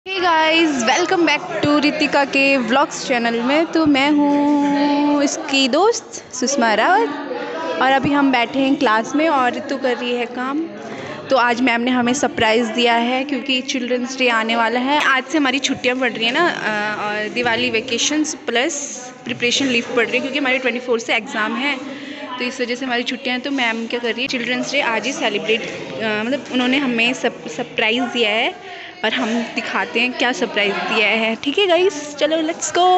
Hey guys, welcome back to Ritika के vlogs channel में। तो मैं हूँ इसकी दोस्त सुषमा रावत और अभी हम बैठे हैं क्लास में और रितु कर रही है काम। तो आज मैम ने हमें सरप्राइज़ दिया है क्योंकि चिल्ड्रंस डे आने वाला है। आज से हमारी छुट्टियाँ पड़ रही हैं ना, और Diwali vacations plus preparation leave पड़ रही है क्योंकि हमारे 24 से एग्ज़ाम है। तो इस वजह से हमारी छुट्टियाँ हैं। तो मैम क्या कर रही है, चिल्ड्रंस डे आज ही सेलिब्रेट, मतलब उन्होंने हमें सरप्राइज़ दिया है और हम दिखाते हैं क्या सरप्राइज़ दिया है। ठीक है गाइस, चलो लेट्स गो।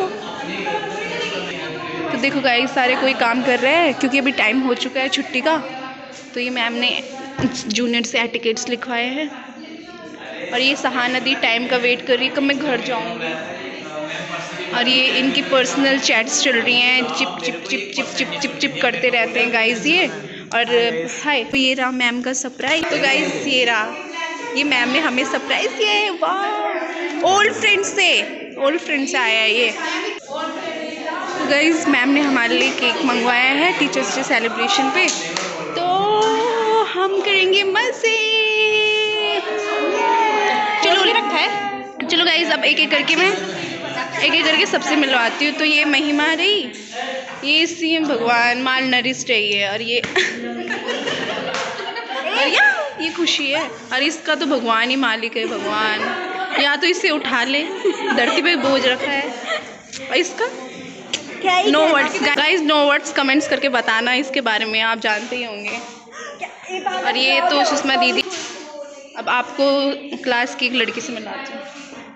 तो देखो गाइस, सारे कोई काम कर रहे हैं क्योंकि अभी टाइम हो चुका है छुट्टी का। तो ये मैम ने जूनियर से एटिकेट्स लिखवाए हैं और ये सहाना दी टाइम का वेट कर रही है कब मैं घर जाऊँगी। और ये इनकी पर्सनल चैट्स चल रही हैं, चिप चिप चिप चिप चिप चिप चिप करते रहते हैं गाइस ये। और हाय, तो ये रहा मैम का सरप्राइज। तो गाइस ये रहा, ये मैम ने हमें सरप्राइज दिया है। वाह, ओल्ड फ्रेंड से आया है ये। तो गाइस मैम ने हमारे लिए केक मंगवाया है टीचर्स डे सेलिब्रेशन पे। तो हम करेंगे मज़े। चलो रखा है, चलो गाइस अब एक एक करके सबसे मिलवाती हूँ। तो ये महिमा रही, ये सीएम भगवान माल नरिस्ट रही है, और ये ये खुशी है। और इसका तो भगवान ही मालिक है, भगवान या तो इसे उठा ले, धरती पे बोझ रखा है। और इसका no words guys, no words comments करके बताना इसके बारे में, आप जानते ही होंगे। और ये तो सुषमा दीदी। अब आपको क्लास की एक लड़की से मिलाती हूँ।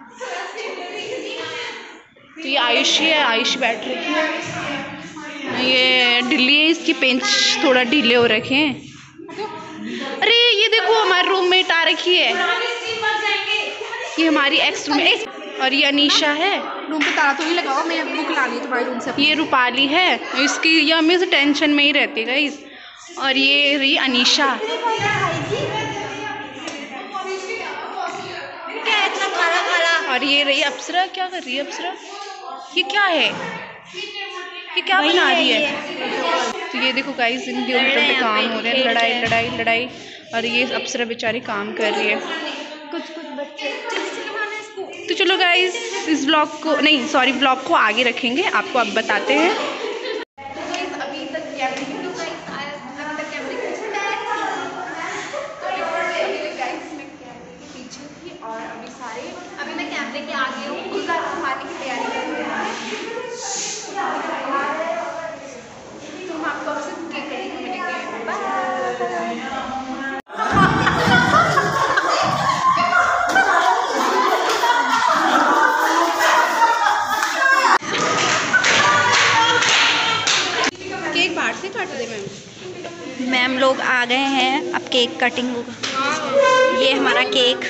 तो ये आयुषी है, आयुषी बैठ रही है। ये ढीली है, इसकी पेंच थोड़ा ढीले हो रखे हैं। अरे ये देखो हमारी रूममेट आ रखी है, ये हमारी एक्स रूममेट। और ये अनीशा है। रूम पे ताला तो नहीं लगाओ, मैं बुक ला ली तुम्हारे रूम से। ये रूपाली है, इसकी ये हमें से टेंशन में ही रहती है गाइस। और ये रही अनीशा। और ये रही अप्सरा। क्या कर रही है अप्सरा? ये क्या है, ये क्या बना रही है? तो ये देखो गाइस, इन कंप्यूटर पे काम हो रहे हैं, लड़ाई लड़ाई लड़ाई। और ये अप्सरा बेचारी काम कर रही है। कुछ बच्चे। तो चलो गाइस, इस ब्लॉग को नहीं, सॉरी, ब्लॉग को आगे रखेंगे, आपको अब बताते हैं। अभी तक पीछे थी और अभी मैं कैमरे के आगे हूँ, उसका संभालने की तैयारी कर रही हूँ। तो हम आपको अब सिर्फ केक कटिंग में मिलेंगे। केक बाहर से काट दे मैम लोग आ गए हैं, अब केक कटिंग होगा। ये हमारा केक।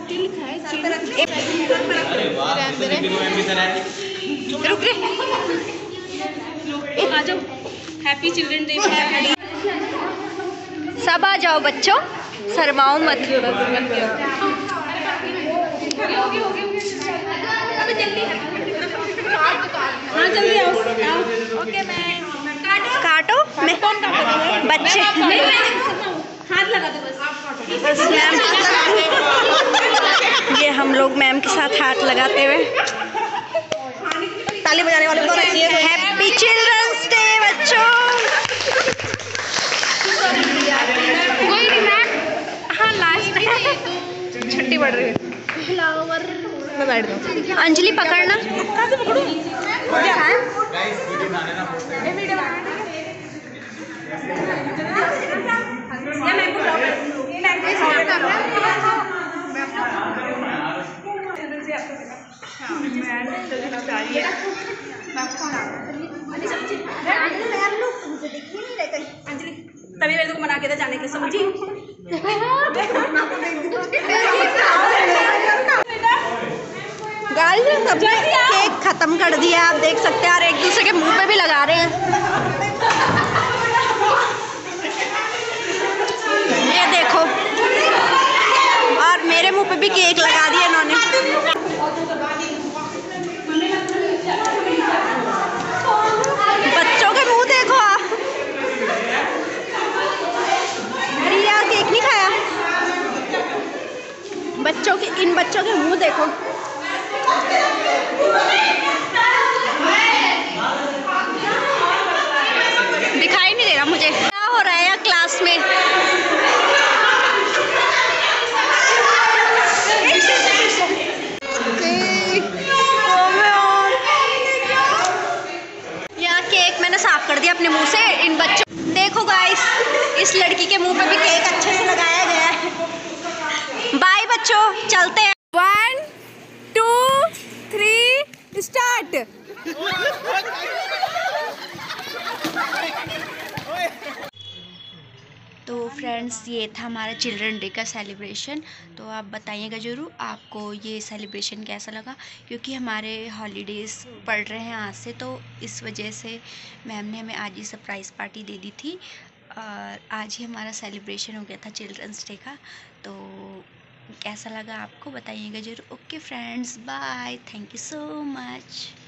आ जाओ, हैप्पी चिल्ड्रन डे। सब आ जाओ बच्चों, शर्माओ मत। हाँ जल्दी आओ। ओके मैम, काटो। मैं बच्चे हाथ लगा दो बस मैम। ये हम लोग मैम के साथ हाथ लगाते हुए ताली बजाने वाले को हैप्पी चिल्ड्रंस डे बच्चों। कोई नहीं मैम, हाँ लास्ट है, छुट्टी पड़ रही है। मैं बैठ जाऊँ। अंजलि पकड़ना। कहाँ से पकड़ूँ? तभी मेरे को मना के था जाने के, समझी? गाइस सबने केक खत्म कर दिया, आप देख सकते हैं, और एक दूसरे के मुंह पे भी लगा रहे हैं। ये देखो, और मेरे मुंह पे भी केक लगा दिया इन्होंने। बच्चों के मुंह देखो आप। रिया केक नहीं खाया? बच्चों के इन बच्चों के मुंह देखो। दिखाई नहीं दे रहा मुझे क्या हो रहा है क्लास में। यहाँ केक मैंने साफ कर दिया अपने मुंह से। इन बच्चों देखो गाइस, इस लड़की के मुंह पे भी केक अच्छे से लगाया गया है। बाय बच्चों, चलते हैं। 1 2 3 स्टार्ट। तो फ्रेंड्स, ये था हमारा चिल्ड्रन डे का सेलिब्रेशन। तो आप बताइएगा ज़रूर आपको ये सेलिब्रेशन कैसा लगा, क्योंकि हमारे हॉलीडेज़ पड़ रहे हैं आज से, तो इस वजह से मैम ने हमें आज ही सरप्राइज़ पार्टी दे दी थी और आज ही हमारा सेलिब्रेशन हो गया था चिल्ड्रंस डे का। तो कैसा लगा आपको बताइएगा ज़रूर। Okay friends, bye, thank you so much.